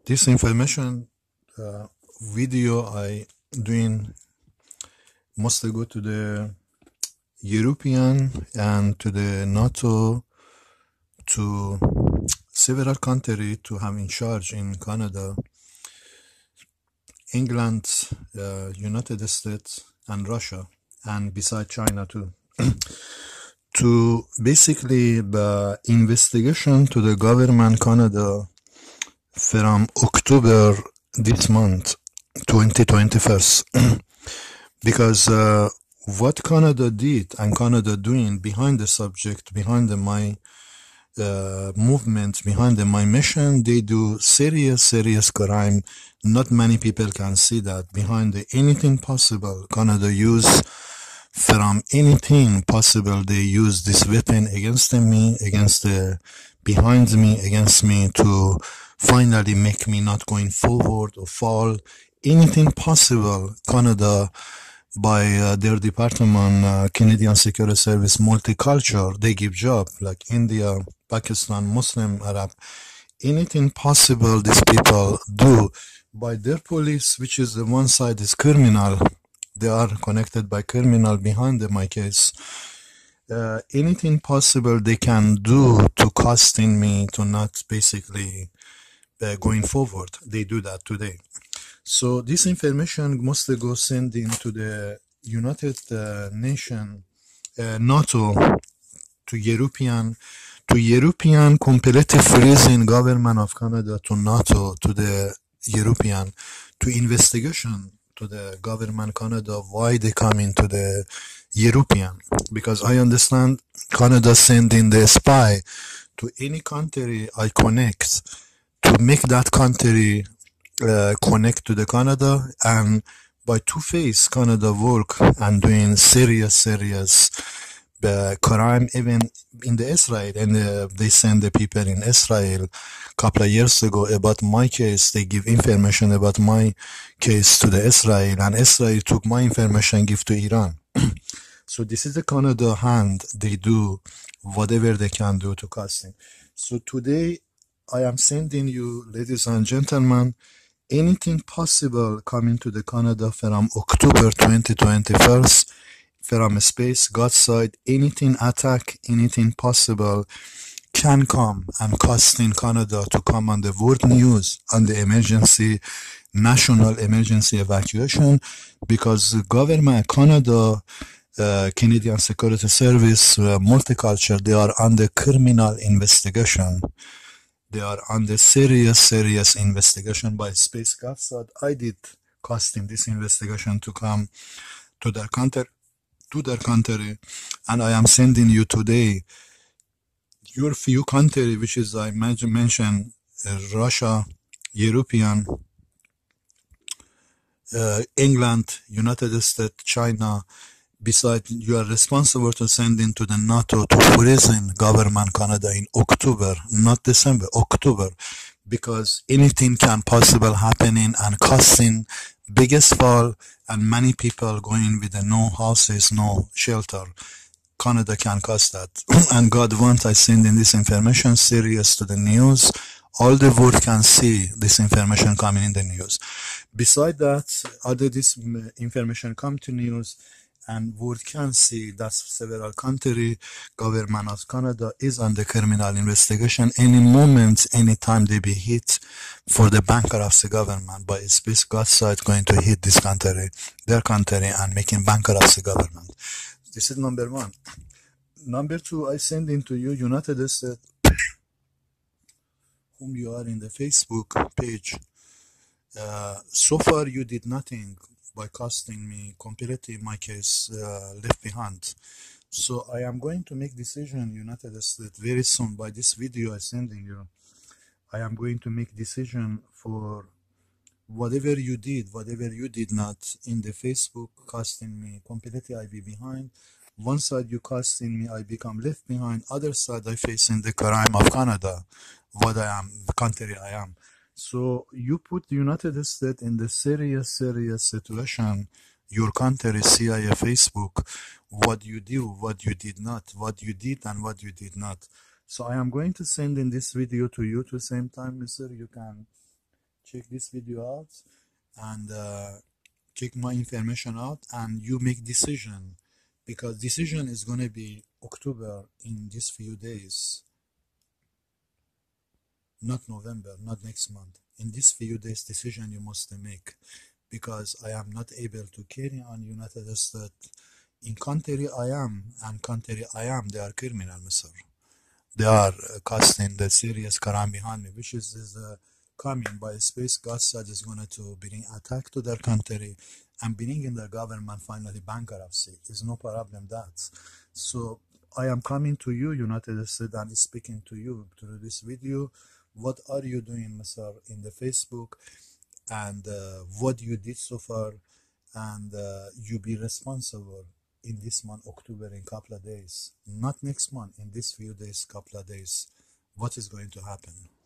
This information video I doing mostly go to the European and to the NATO, to several countries to have in charge in Canada, England, United States and Russia, and beside China too, to basically the investigation to the government Canada from October this month 2021. Because what Canada did and Canada doing behind the subject, behind my movement, behind my mission, they do serious crime. Not many people can see that. Behind anything possible, Canada use from anything possible, they use this weapon against me, against behind me, against me, to finally make me not going forward or fall. Anything possible, Canada, by their department, Canadian Security Service, multicultural, they give job, like India, Pakistan, Muslim, Arab. Anything possible these people do by their police, which is the one side is criminal. They are connected by criminal behind my case. Anything possible they can do to costing me to not basically going forward. They do that today. So this information mostly goes sent into the United Nation, NATO, to European completely freezing government of Canada, to NATO, to the European, to investigation to the government Canada, why they come into the European. Because I understand Canada sending the spy to any country I connect to make that country connect to the Canada, and by two-face Canada work and doing serious crime even in the Israel, and they send the people in Israel a couple of years ago about my case. They give information about my case to the Israel, and Israel took my information, give to Iran. So this is the Canada hand. They do whatever they can do to costing. So today I am sending you, ladies and gentlemen, anything possible coming to the Canada from October 2021, from space, God's side, anything attack, anything possible can come and costing Canada to come on the world news on the emergency, national emergency evacuation, because the government, Canada, Canadian Security Service, multicultural, they are under criminal investigation. They are under serious investigation by Space God's. I did costing this investigation to come to their country, and I am sending you today your few country, which is I mentioned Russia, European, England, United States, China. Besides, you are responsible to send into the NATO to freezing government Canada in October, not December, October, because anything can possible happening and costing biggest fall, and many people going with no houses, no shelter. Canada can cost that. And God wants I send in this information serious to the news. All the world can see this information coming in the news. Besides that, other this information come to news, and world can see that several country government of Canada is under criminal investigation. Any moment, any time they be hit for the bankruptcy government by Space God's side going to hit this country, their country, and making bankruptcy government. This is number one. Number two, I send into you United States, whom you are in the Facebook page. So far you did nothing by costing me completely my case left behind. So I am going to make decision, United States, very soon. By this video I sending you, I am going to make decision for whatever you did not in the Facebook costing me completely. I be behind. One side you costing me, I become left behind. Other side I facing the crime of Canada, what I am, the country I am. So you put the United States in the serious situation. Your country, CIA, Facebook, what you do, what you did not, what you did and what you did not. So I am going to send in this video to you to the same time, Mr. You can check this video out and check my information out, and you make decision, because decision is going to be October, in these few days, not November, not next month. In these few days, decision you must make, because I am not able to carry on United States. In country I am, and country I am, they are criminal, Mr. They are casting the serious crime behind me, which is coming by space. God said is going to bring attack to their country and bringing the government finally bankruptcy. Is no problem that. So I am coming to you, United States, and speaking to you through this video. What are you doing, Mr. in the Facebook, and what you did so far, and you be responsible in this month, October, in couple of days, not next month, in this few days, couple of days, what is going to happen?